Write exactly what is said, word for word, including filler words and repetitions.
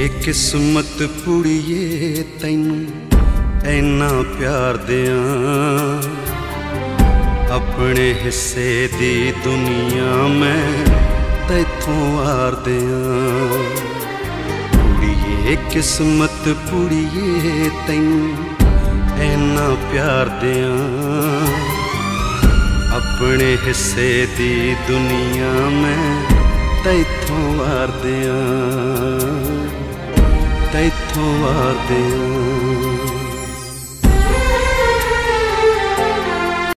किस्मत पुड़िए तैनू ऐना प्यार दियां, अपने हिस्से दी दुनिया में तैथों वार दियां। पुड़िए किस्मत पुड़िए तैनू ऐना प्यार दियां, अपने हिस्से दी दुनिया में तैथों वार दियां, तैथों वार दियां।